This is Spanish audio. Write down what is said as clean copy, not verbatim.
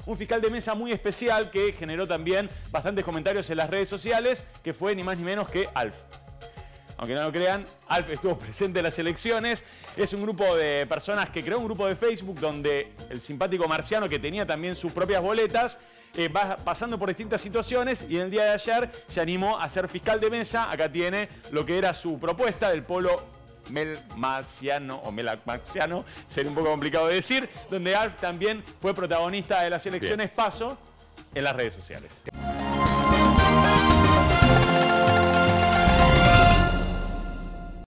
un fiscal de mesa muy especial que generó también bastantes comentarios en las redes sociales, que fue ni más ni menos que Alf. Aunque no lo crean, Alf estuvo presente en las elecciones. Es un grupo de personas que creó un grupo de Facebook donde el simpático Marciano, que tenía también sus propias boletas, va pasando por distintas situaciones y en el día de ayer se animó a ser fiscal de mesa. Acá tiene lo que era su propuesta del polo melmarciano o melamarciano, sería un poco complicado de decir, donde Alf también fue protagonista de las elecciones PASO en las redes sociales.